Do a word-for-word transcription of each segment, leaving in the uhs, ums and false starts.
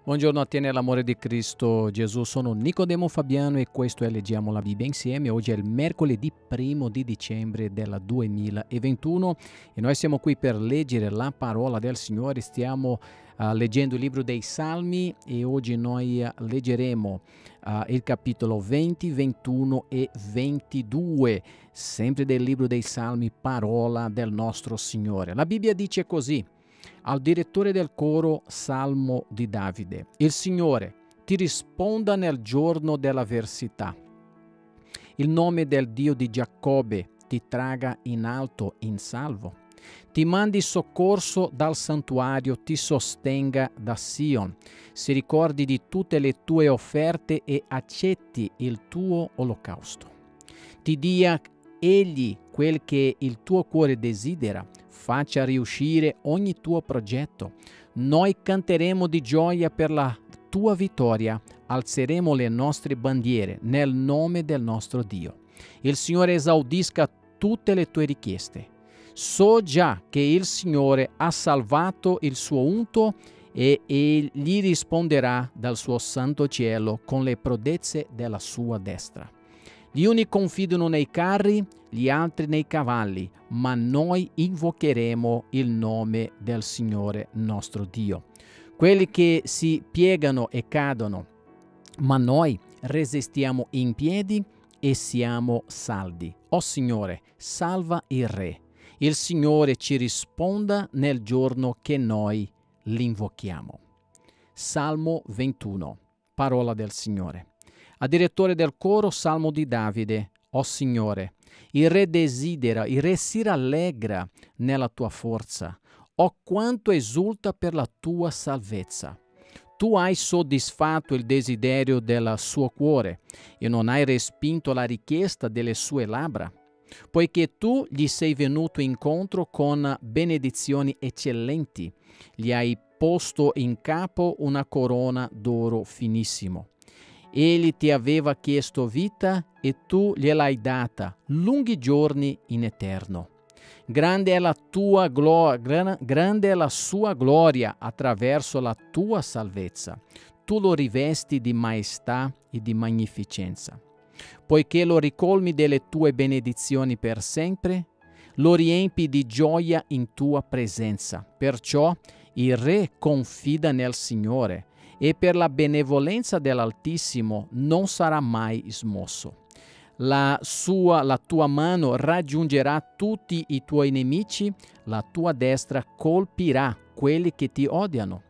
Buongiorno a te nell'amore di Cristo Gesù, sono Nicodemo Fabiano e questo è Leggiamo la Bibbia insieme. Oggi è il mercoledì primo di dicembre del duemilaventuno e noi siamo qui per leggere la parola del Signore. Stiamo uh, leggendo il libro dei Salmi e oggi noi uh, leggeremo uh, il capitolo venti, ventuno e ventidue, sempre del libro dei Salmi, parola del nostro Signore. La Bibbia dice così: al direttore del coro, Salmo di Davide: il Signore ti risponda nel giorno dell'avversità. Il nome del Dio di Giacobbe ti traga in alto in salvo. Ti mandi soccorso dal santuario, ti sostenga da Sion. Si ricordi di tutte le tue offerte e accetti il tuo olocausto. Ti dia egli quel che il tuo cuore desidera, faccia riuscire ogni tuo progetto. Noi canteremo di gioia per la tua vittoria, alzeremo le nostre bandiere nel nome del nostro Dio. Il Signore esaudisca tutte le tue richieste. So già che il Signore ha salvato il suo unto e egli risponderà dal suo santo cielo con le prodezze della sua destra. Gli uni confidano nei carri, gli altri nei cavalli, ma noi invocheremo il nome del Signore nostro Dio. Quelli che si piegano e cadono, ma noi resistiamo in piedi e siamo saldi. O Signore, salva il Re. Il Signore ci risponda nel giorno che noi l'invochiamo. Salmo ventuno, parola del Signore. A direttore del coro, Salmo di Davide: o Signore, il Re desidera, il Re si rallegra nella tua forza. O quanto esulta per la tua salvezza. Tu hai soddisfatto il desiderio del suo cuore e non hai respinto la richiesta delle sue labbra, poiché tu gli sei venuto incontro con benedizioni eccellenti, gli hai posto in capo una corona d'oro finissimo. Egli ti aveva chiesto vita e tu gliel'hai data, lunghi giorni in eterno. Grande è la tua gloria, grande è la sua gloria attraverso la tua salvezza. Tu lo rivesti di maestà e di magnificenza. Poiché lo ricolmi delle tue benedizioni per sempre, lo riempi di gioia in tua presenza. Perciò il Re confida nel Signore e per la benevolenza dell'Altissimo non sarà mai smosso. La, sua, la tua mano raggiungerà tutti i tuoi nemici, la tua destra colpirà quelli che ti odiano.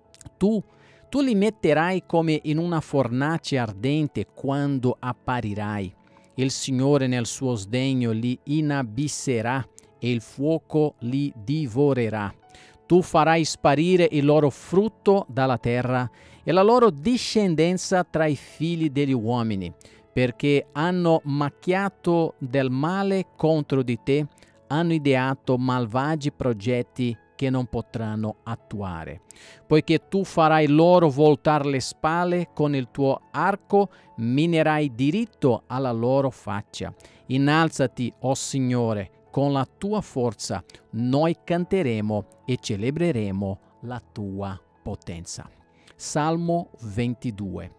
Tu, tu li metterai come in una fornace ardente quando apparirai. Il Signore nel suo sdegno li inabisserà e il fuoco li divorerà. Tu farai sparire il loro frutto dalla terra e la loro discendenza tra i figli degli uomini, perché hanno macchiato del male contro di te, hanno ideato malvagi progetti che non potranno attuare. Poiché tu farai loro voltare le spalle con il tuo arco, minerai diritto alla loro faccia. Innalzati, o Signore, con la tua forza, noi canteremo e celebreremo la tua potenza. Salmo ventidue.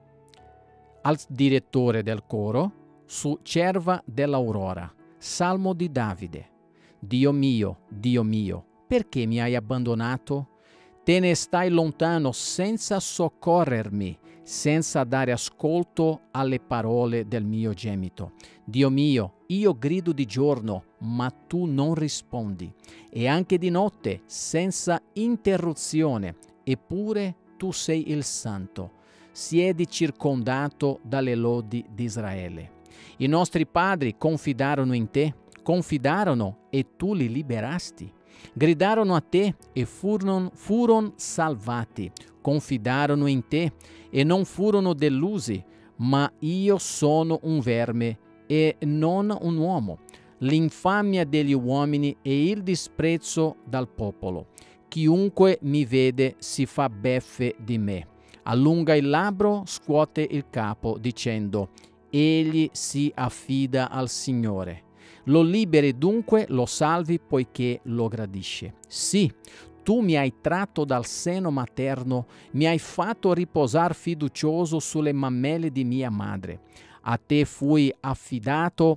Al direttore del coro, su cerva dell'aurora, Salmo di Davide. Dio mio, Dio mio, perché mi hai abbandonato? Te ne stai lontano senza soccorrermi, senza dare ascolto alle parole del mio gemito. Dio mio, io grido di giorno, ma tu non rispondi, e anche di notte, senza interruzione, eppure tu sei il Santo. Siedi circondato dalle lodi di Israele. I nostri padri confidarono in te, confidarono e tu li liberasti. Gridarono a te e furono, furono salvati. Confidarono in te e non furono delusi. Ma io sono un verme e non un uomo. L'infamia degli uomini e il disprezzo dal popolo. Chiunque mi vede si fa beffe di me. Allunga il labbro, scuote il capo, dicendo: egli si affida al Signore. Lo liberi dunque, lo salvi poiché lo gradisce. Sì, Tu mi hai tratto dal seno materno, mi hai fatto riposar fiducioso sulle mammelle di mia madre. A te fui affidato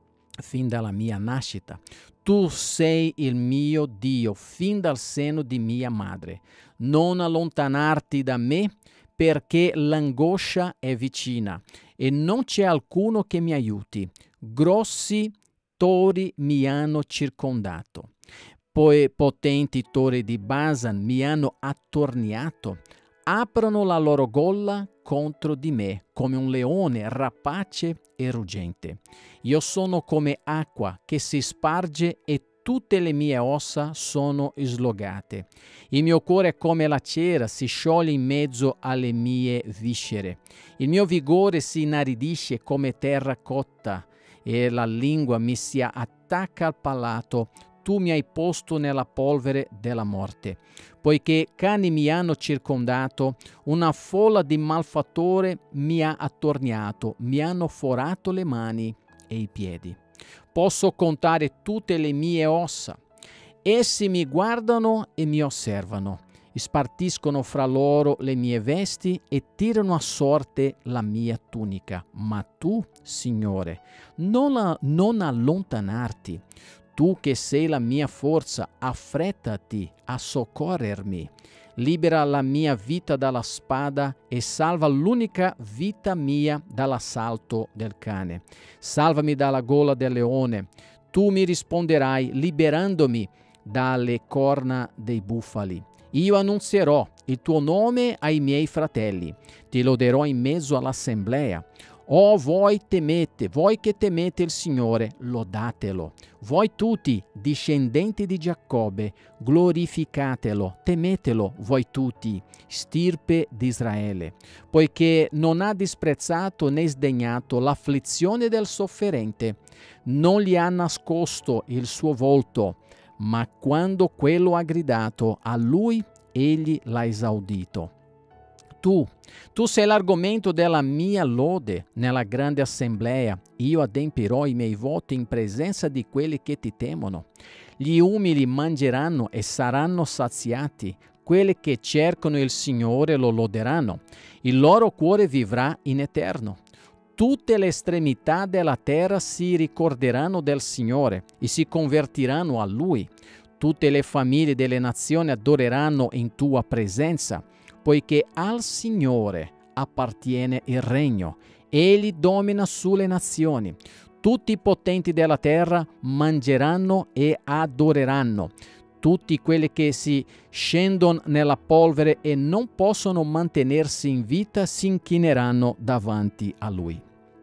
fin dalla mia nascita. Tu sei il mio Dio fin dal seno di mia madre. Non allontanarti da me, perché l'angoscia è vicina e non c'è alcuno che mi aiuti. Grossi tori mi hanno circondato. Poi potenti tori di Basan mi hanno attorniato. Aprono la loro gola contro di me come un leone rapace e ruggente. Io sono come acqua che si sparge e tutte le mie ossa sono slogate. Il mio cuore è come la cera, si scioglie in mezzo alle mie viscere. Il mio vigore si inaridisce come terra cotta e la lingua mi si attacca al palato. Tu mi hai posto nella polvere della morte. Poiché cani mi hanno circondato, una folla di malfattori mi ha attorniato, mi hanno forato le mani e i piedi. Posso contare tutte le mie ossa. Essi mi guardano e mi osservano, spartiscono fra loro le mie vesti e tirano a sorte la mia tunica. Ma tu, Signore, non, la, non allontanarti. Tu che sei la mia forza, affrettati a soccorrermi. Libera la mia vita dalla spada e salva l'unica vita mia dall'assalto del cane. Salvami dalla gola del leone. Tu mi risponderai liberandomi dalle corna dei bufali. Io annunzierò il tuo nome ai miei fratelli. Ti loderò in mezzo all'assemblea. Oh, voi temete, voi che temete il Signore, lodatelo. Voi tutti, discendenti di Giacobbe, glorificatelo, temetelo, voi tutti, stirpe di Israele, poiché non ha disprezzato né sdegnato l'afflizione del sofferente, non gli ha nascosto il suo volto, ma quando quello ha gridato, a lui egli l'ha esaudito. Tu, tu sei l'argomento della mia lode nella grande assemblea. Io adempirò i miei voti in presenza di quelli che ti temono. Gli umili mangeranno e saranno saziati. Quelli che cercano il Signore lo loderanno. Il loro cuore vivrà in eterno. Tutte le estremità della terra si ricorderanno del Signore e si convertiranno a Lui. Tutte le famiglie delle nazioni adoreranno in tua presenza, poiché al Signore appartiene il regno. Egli domina sulle nazioni. Tutti i potenti della terra mangeranno e adoreranno. Tutti quelli che si scendono nella polvere e non possono mantenersi in vita si inchineranno davanti a Lui.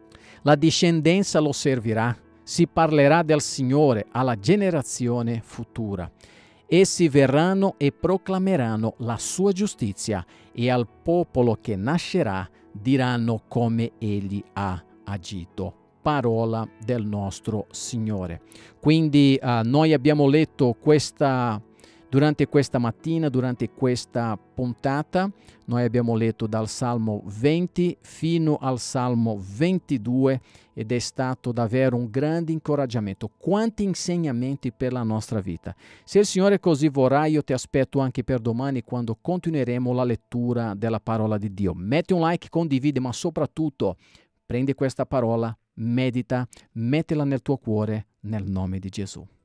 La discendenza lo servirà. Si parlerà del Signore alla generazione futura. Essi verranno e proclameranno la sua giustizia e al popolo che nascerà diranno come egli ha agito. Parola del nostro Signore. Quindi uh, noi abbiamo letto questa, durante questa mattina, durante questa puntata, noi abbiamo letto dal Salmo venti fino al Salmo ventidue ed è stato davvero un grande incoraggiamento. Quanti insegnamenti per la nostra vita. Se il Signore così vorrà, io ti aspetto anche per domani quando continueremo la lettura della parola di Dio. Metti un like, condividi, ma soprattutto prendi questa parola, medita, mettila nel tuo cuore nel nome di Gesù.